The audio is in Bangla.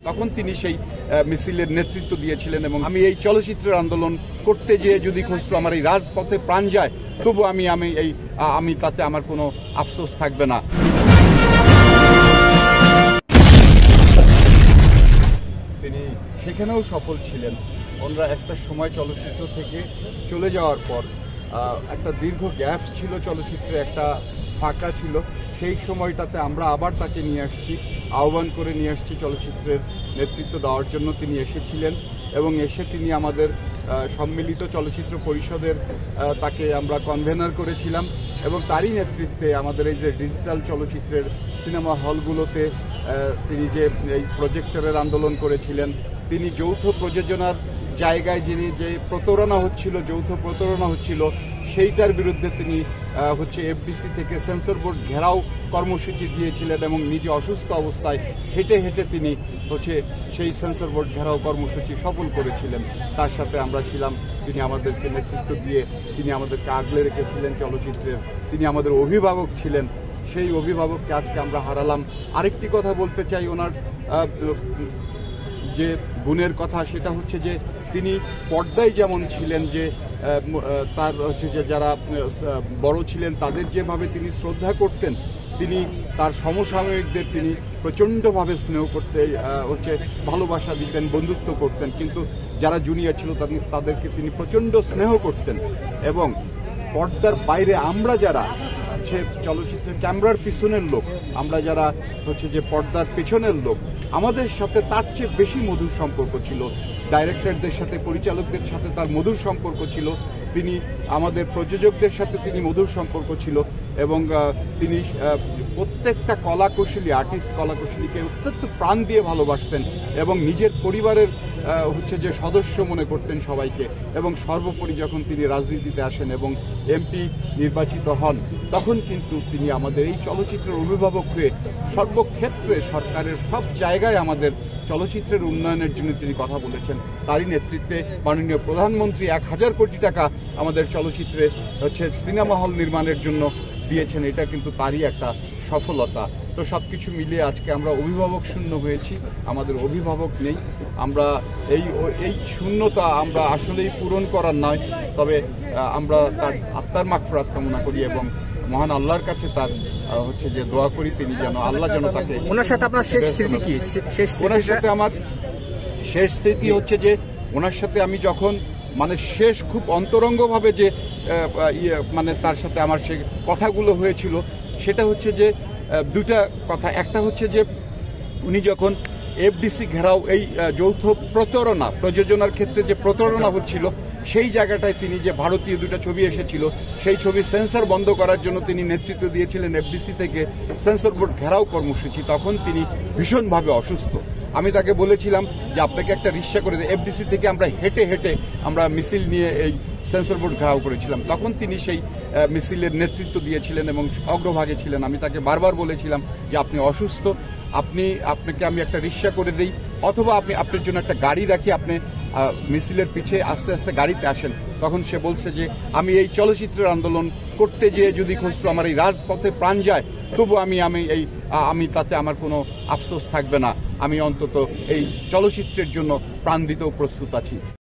তখন তিনি সেই মিছিলের নেতৃত্ব দিয়েছিলেন এবং আমি এই চলচ্চিত্রের আন্দোলন করতে যেয়ে যদি খসরু আমার এই রাজপথে প্রাণ যায় তবু আমি তাতে আমার কোনো আফসোস থাকবে না। তিনি সেখানেও সফল ছিলেন। ওনারা একটা সময় চলচ্চিত্র থেকে চলে যাওয়ার পর একটা দীর্ঘ গ্যাপ ছিল, চলচ্চিত্রে একটা ফাঁকা ছিল। সেই সময়টাতে আমরা আবার তাকে নিয়ে আসছি, আহ্বান করে নিয়ে আসছি চলচ্চিত্রের নেতৃত্ব দেওয়ার জন্য। তিনি এসেছিলেন এবং এসে তিনি আমাদের সম্মিলিত চলচ্চিত্র পরিষদের তাকে আমরা কনভেনার করেছিলাম এবং তারই নেতৃত্বে আমাদের এই যে ডিজিটাল চলচ্চিত্রের সিনেমা হলগুলোতে তিনি যে এই প্রজেক্টরের আন্দোলন করেছিলেন, তিনি যৌথ প্রযোজনার জায়গায় যে প্রতারণা হচ্ছিল সেইটার বিরুদ্ধে তিনি এফডিসি থেকে সেন্সর বোর্ড ঘেরাও কর্মসূচি দিয়েছিলেন এবং নিজে অসুস্থ অবস্থায় হেঁটে হেঁটে তিনি সেই সেন্সর বোর্ড ঘেরাও কর্মসূচি সফল করেছিলেন। তার সাথে আমরা ছিলাম। তিনি আমাদেরকে নেতৃত্ব দিয়ে তিনি আমাদেরকে আগলে রেখেছিলেন চলচ্চিত্রের। তিনি আমাদের অভিভাবক ছিলেন। সেই অভিভাবককে আজকে আমরা হারালাম। আরেকটি কথা বলতে চাই ওনার যে গুণের কথা, সেটা হচ্ছে যে তিনি পর্দায় যেমন ছিলেন, যে তার যে যারা বড় ছিলেন তাদের যেভাবে তিনি শ্রদ্ধা করতেন, তিনি তার সমসাময়িকদের তিনি প্রচণ্ডভাবে স্নেহ করতে ভালোবাসা দিতেন, বন্ধুত্ব করতেন। কিন্তু যারা জুনিয়র ছিল তাদেরকে তিনি প্রচণ্ড স্নেহ করতেন। এবং পর্দার বাইরে আমরা যারা চলচ্চিত্রের ক্যামেরার পিছনের লোক, আমরা যারা যে পর্দার পেছনের লোক, আমাদের সাথে তার চেয়ে বেশি মধুর সম্পর্ক ছিল। ডাইরেক্টরদের সাথে, পরিচালকদের সাথে তার মধুর সম্পর্ক ছিল। তিনি আমাদের প্রযোজকদের সাথে তিনি মধুর সম্পর্ক ছিল এবং তিনি প্রত্যেকটা আর্টিস্ট কলাকুশলীকে অত্যন্ত প্রাণ দিয়ে ভালোবাসতেন এবং নিজের পরিবারের যে সদস্য মনে করতেন সবাইকে। এবং সর্বোপরি যখন তিনি রাজনীতিতে আসেন এবং এমপি নির্বাচিত হন, তখন কিন্তু তিনি আমাদের এই চলচ্চিত্রের অভিভাবক হয়ে সর্বক্ষেত্রে সরকারের সব জায়গায় আমাদের চলচ্চিত্রের উন্নয়নের জন্য তিনি কথা বলেছেন। তারই নেতৃত্বে মাননীয় প্রধানমন্ত্রী 1000 কোটি টাকা আমাদের চলচ্চিত্রে সিনেমা হল নির্মাণের জন্য দিয়েছেন। এটা কিন্তু তারই একটা সফলতা। তো সবকিছু মিলিয়ে আজকে আমরা অভিভাবক শূন্য হয়েছি, আমাদের অভিভাবক নেই। আমরা এই শূন্যতা আমরা আসলেই পূরণ করার নয়, তবে আমরা তার আত্মার মাগফিরাত কামনা করি এবং মহান আল্লাহর কাছে তার যে দোয়া করি, তিনি যেন আল্লাহ যেন তাকে। ওনার সাথে আপনার শেষ স্মৃতি কি? ওনার সাথে আমার শেষ স্মৃতি হচ্ছে যে ওনার সাথে আমি যখন শেষ খুব অন্তরঙ্গভাবে যে তার সাথে আমার সে কথাগুলো হয়েছিল, সেটা হচ্ছে যে দুটা কথা। একটা হচ্ছে যে উনি যখন এফডিসি ঘেরাও এই যৌথ প্রযোজনার ক্ষেত্রে যে প্রতারণা হচ্ছিল, সেই জায়গাটায় তিনি যে ভারতীয় দুটা ছবি এসেছিল, সেই ছবি সেন্সর বন্ধ করার জন্য তিনি নেতৃত্ব দিয়েছিলেন এফডিসি থেকে সেন্সর বোর্ড ঘেরাও কর্মসূচি। তখন তিনি ভীষণভাবে অসুস্থ। আমি তাকে বলেছিলাম যে আপনাকে একটা রিক্সা করে দেয়। এফডিসি থেকে আমরা হেঁটে হেঁটে আমরা মিছিল নিয়ে এই সেন্সর বোর্ড ঘেরাও করেছিলাম। তখন তিনি সেই মিছিলের নেতৃত্ব দিয়েছিলেন এবং অগ্রভাগে ছিলেন। আমি তাকে বারবার বলেছিলাম যে আপনি অসুস্থ, আপনাকে আমি একটা রিক্সা করে দেই, অথবা আপনার জন্য একটা গাড়ি রাখি, আপনি মিছিলের পিছে আস্তে আস্তে গাড়িতে আসেন। তখন সে বলছে যে আমি এই চলচ্চিত্রের আন্দোলন করতে যেয়ে যদি খসরু আমার এই রাজপথে প্রাণ যায় তবু আমি তাতে আমার কোনো আফসোস থাকবে না। আমি অন্তত এই চলচ্চিত্রের জন্য প্রাণ দিতেও প্রস্তুত আছি।